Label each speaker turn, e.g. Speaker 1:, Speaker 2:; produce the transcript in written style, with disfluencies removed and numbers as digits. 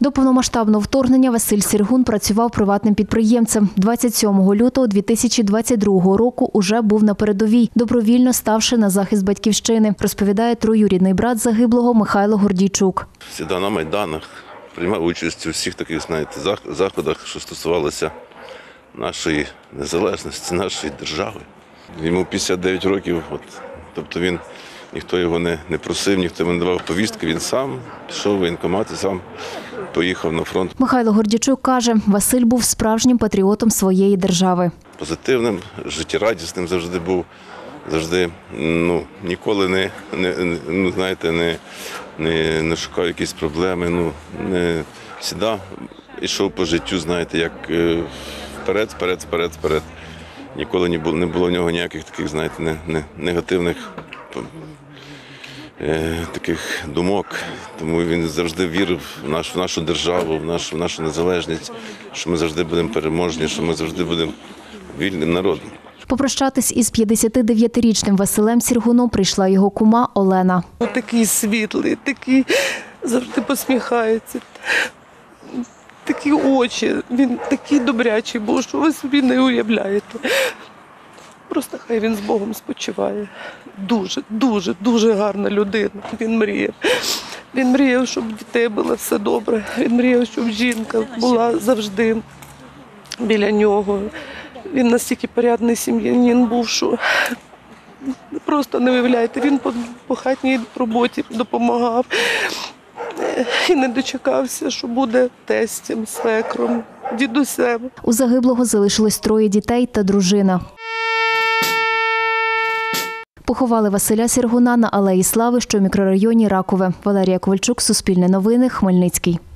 Speaker 1: До повномасштабного вторгнення Василь Сіргун працював приватним підприємцем. 27 лютого 2022 року уже був на передовій, добровільно ставши на захист батьківщини, розповідає троюрідний брат загиблого Михайло Гордійчук.
Speaker 2: Завжди на Майданах, приймав участь у всіх таких, заходах, що стосувалося нашої незалежності, нашої держави. Йому 59 років, тобто ніхто його не просив, ніхто йому не давав повістки, він сам пішов в воєнкомат і сам поїхав на фронт.
Speaker 1: Михайло Гордійчук каже, Василь був справжнім патріотом своєї держави.
Speaker 2: Позитивним, життєрадісним завжди був, завжди ніколи не шукав якісь проблеми, завжди йшов по життю, як вперед. Ніколи не було в нього ніяких таких, негативних таких думок. Тому він завжди вірив в нашу державу, в нашу незалежність, що ми завжди будемо переможні, що ми завжди будемо вільним народом.
Speaker 1: Попрощатись із 59-річним Василем Сіргуном прийшла його кума Олена.
Speaker 3: Такий світлий, такий завжди посміхається. Такі очі, він такий добрячий був, що ви собі не уявляєте. Просто хай він з Богом спочиває. Дуже гарна людина. Він мріяв. Він мріяв, щоб в дітей було все добре. Він мріяв, щоб жінка була завжди біля нього. Він настільки порядний сім'янин був, що просто не уявляєте. Він по хатній роботі допомагав. І не дочекався, що буде тестем, свекром, дідусем.
Speaker 1: У загиблого залишилось 3 дітей та дружина. Поховали Василя Сіргуна на Алеї Слави, що в мікрорайоні Ракове. Валерія Ковальчук, Суспільне новини, Хмельницький.